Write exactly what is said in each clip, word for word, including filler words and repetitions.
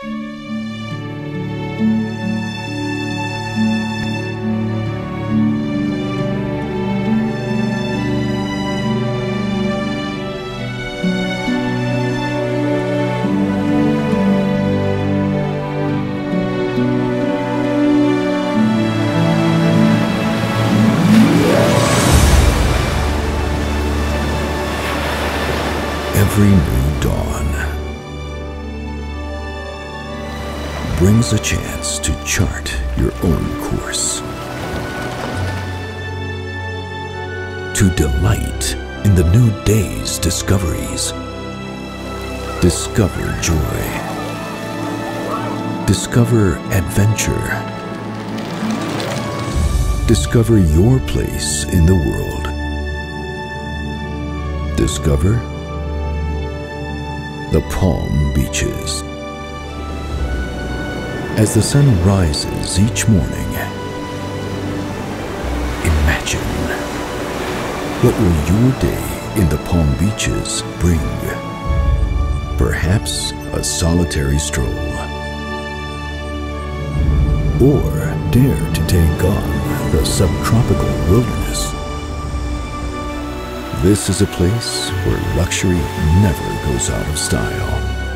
Every new dawn brings a chance to chart your own course, to delight in the new day's discoveries. Discover joy. Discover adventure. Discover your place in the world. Discover the Palm Beaches. As the sun rises each morning, imagine, what will your day in the Palm Beaches bring? Perhaps a solitary stroll, or dare to take on the subtropical wilderness. This is a place where luxury never goes out of style,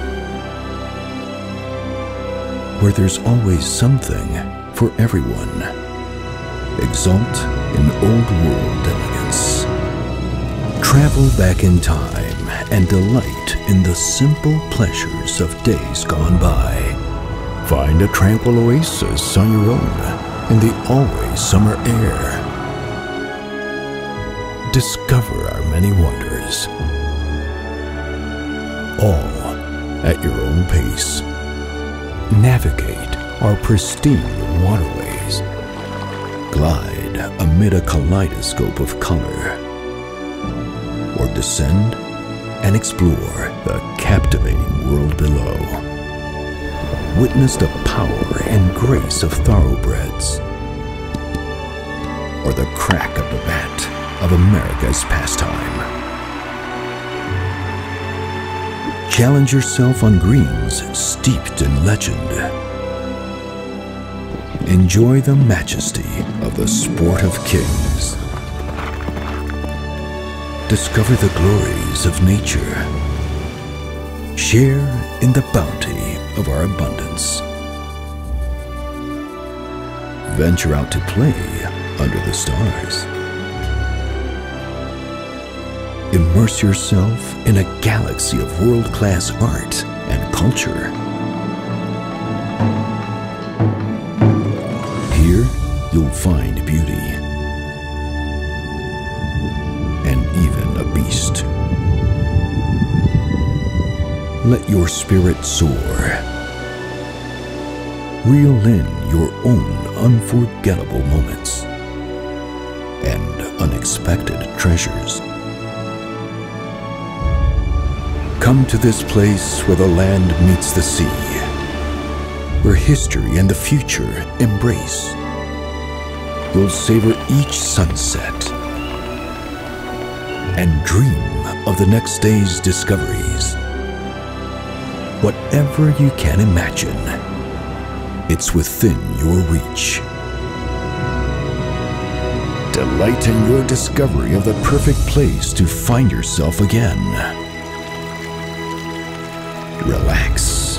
where there's always something for everyone. Exalt in old world elegance. Travel back in time and delight in the simple pleasures of days gone by. Find a tranquil oasis on your own in the always summer air. Discover our many wonders, all at your own pace. Navigate our pristine waterways. Glide amid a kaleidoscope of color, or descend and explore the captivating world below. Witness the power and grace of thoroughbreds, or the crack of the bat of America's pastime. Challenge yourself on greens steeped in legend. Enjoy the majesty of the sport of kings. Discover the glories of nature. Share in the bounty of our abundance. Venture out to play under the stars. Immerse yourself in a galaxy of world-class art and culture. Here, you'll find beauty, and even a beast. Let your spirit soar. Reel in your own unforgettable moments and unexpected treasures. Come to this place where the land meets the sea, where history and the future embrace. You'll savor each sunset and dream of the next day's discoveries. Whatever you can imagine, it's within your reach. Delight in your discovery of the perfect place to find yourself again. Relax.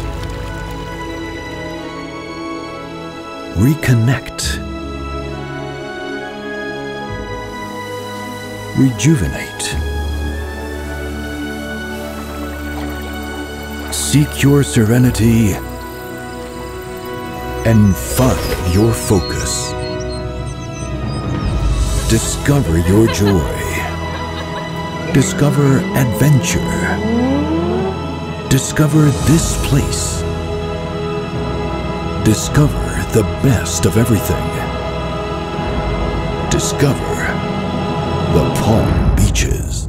Reconnect. Rejuvenate. Seek your serenity and find your focus. Discover your joy. Discover adventure. Discover this place. Discover the best of everything. Discover the Palm Beaches.